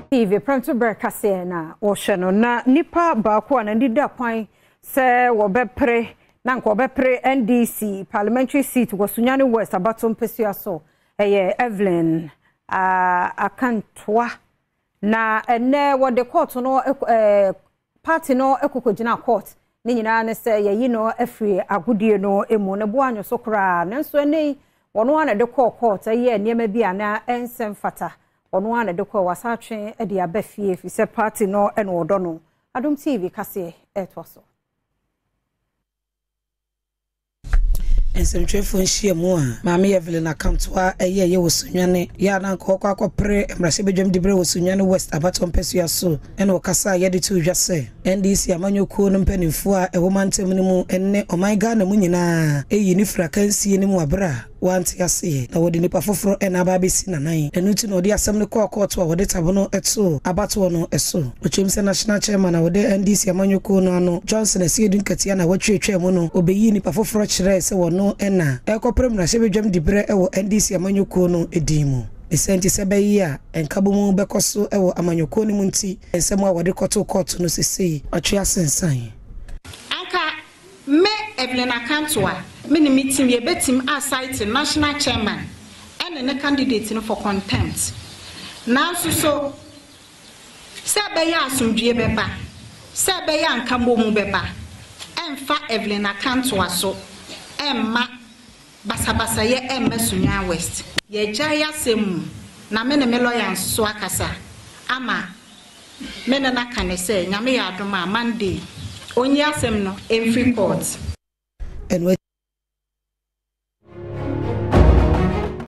TV Premtobre Kasee na wohwe na nipa baako na ndida kwan se wobepre na nko wobepre NDC parliamentary seat wo Sunyani West Adom so eye Evelyn Akantwa na ene wode court no party no ekokogina court ni nyina ne se ye no afri agudie no emu ne bo anyo so kra nanso ene wono ana de court eye niema bia na ensem fata ono ana de kwa wasatwe e de abafie fi se party no eno odo no Adom TV Kasee etwaso ensentwefo nhia mu a maame Evelyn Akantwa eye wo Sunyani ya na nkọ pre mrase bedwam dibre wo Sunyani West Adom so eno okasa ye de tu dwase NDC amanyokuo no mpanimfo a ewo mantem ne mu enne omaiga na mu nyina eyi ni frakansie ne mu abra wanti ase na wodi nipa foforo ena aba besi nanan enu ti no odi asem ne court a wodi tabono eto abato no eso ochemse national chairman na wodi NDC amanyokuo no ano Johnson Asiedun Katia na watwetwe mu no obeyi nipa foforo kire se wono ena ekopre mrase bedwam dibre ewo NDC amanyokuo no edimu esenti sebeyi a enkabomu bekoso ewo amanyokuo ni munti ensem a wodi koto court no sisi atwe asensan anka me Evelyn Akantwa me ni meeting ye betim aside national chairman and the candidate for contempt now so sabe ya asumdue beba sabe ya nkambo mu beba emfa Evelyn Akantwa so emma basabasa ye emma Sunyani West ye jaya semu na me ne me lawyer so akasa ama me na kanese nyame ya adoma Monday onye asem no every court and